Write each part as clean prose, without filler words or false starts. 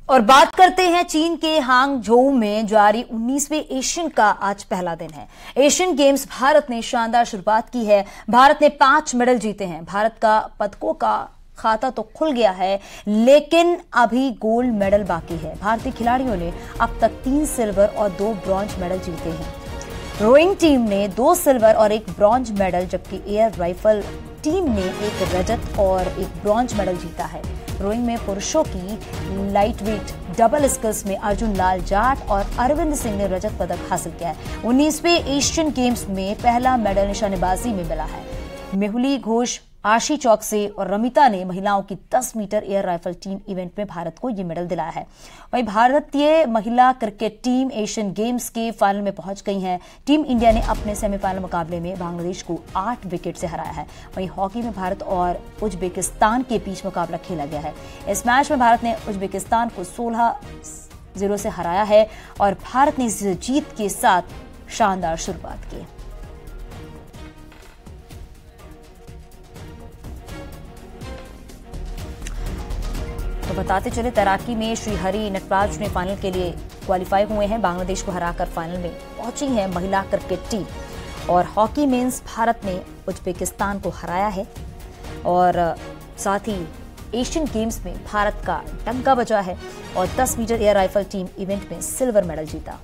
और बात करते हैं चीन के हांगझोउ में जारी 19वें एशियन का आज पहला दिन है। एशियन गेम्स भारत ने शानदार शुरुआत की है। भारत ने 5 मेडल जीते हैं। भारत का पदकों का खाता तो खुल गया है, लेकिन अभी गोल्ड मेडल बाकी है। भारतीय खिलाड़ियों ने अब तक 3 सिल्वर और 2 ब्रॉन्ज मेडल जीते हैं। रोइंग टीम ने 2 सिल्वर और 1 ब्रॉन्ज मेडल, जबकि एयर राइफल टीम ने 1 रजत और 1 ब्रॉन्ज मेडल जीता है। रोइंग में पुरुषों की लाइटवेट डबल स्किल्स में अर्जुन लाल जाट और अरविंद सिंह ने रजत पदक हासिल किया है। 19वें एशियन गेम्स में पहला मेडल निशानेबाजी में मिला है। मेहुली घोष आशी चौक से और रमिता ने महिलाओं की 10 metre air rifle team event में भारत को ये मेडल दिलाया है। वहीं भारतीय महिला क्रिकेट टीम एशियन गेम्स के फाइनल में पहुंच गई है। टीम इंडिया ने अपने सेमीफाइनल मुकाबले में बांग्लादेश को 8 विकेट से हराया है। वहीं हॉकी में भारत और उज्बेकिस्तान के बीच मुकाबला खेला गया है। इस मैच में भारत ने उज्बेकिस्तान को 16-0 से हराया है और भारत ने इस जीत के साथ शानदार शुरुआत की। तो बताते चले, तैराकी में श्रीहरि नटराज ने फाइनल के लिए क्वालिफाई हुए हैं। बांग्लादेश को हराकर फाइनल में पहुंची है महिला क्रिकेट टीम। और हॉकी मेंस भारत ने उज्बेकिस्तान को हराया है और साथ ही एशियन गेम्स में भारत का डंका बजा है और 10 metre air rifle team event में सिल्वर मेडल जीता।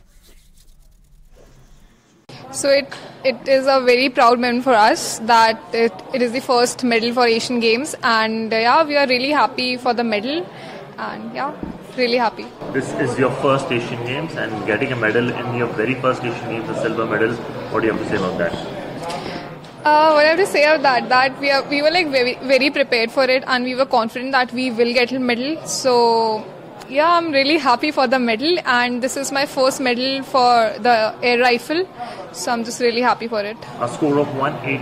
So it is a very proud moment for us that it is the first medal for Asian Games, and yeah, we are really happy for the medal, and yeah, really happy. This is your first Asian Games, and getting a medal in your very first Asian Games, a silver medal. What do you have to say about that? What I have to say about that, we were like very prepared for it, and we were confident that we will get a medal. So yeah, I'm really happy for the medal, and this is my first medal for the air rifle, so I'm just really happy for it. A score of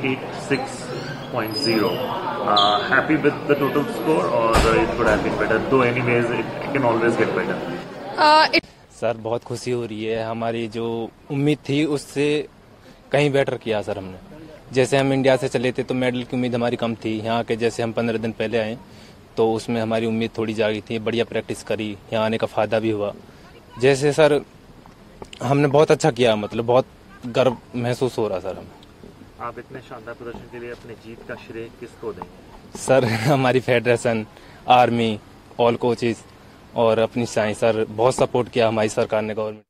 1886.0. Happy with the total score, or it could have been better? Though anyways, it can always get better. Sir बहुत खुशी हो रही है। हमारी जो उम्मीद थी उससे कहीं बेटर किया सर हमने। जैसे हम इंडिया से चले थे तो मेडल की उम्मीद हमारी कम थी। यहाँ के जैसे हम 15 दिन पहले आए तो उसमें हमारी उम्मीद थोड़ी जागी थी। बढ़िया प्रैक्टिस करी, यहाँ आने का फायदा भी हुआ। जैसे सर हमने बहुत अच्छा किया, मतलब बहुत गर्व महसूस हो रहा सर हमें। आप इतने शानदार प्रदर्शन के लिए अपने जीत का श्रेय किसको देंगे? सर हमारी फेडरेशन, आर्मी, ऑल कोचेस और अपनी साइंस सर बहुत सपोर्ट किया हमारी सरकार ने, गवर्नमेंट।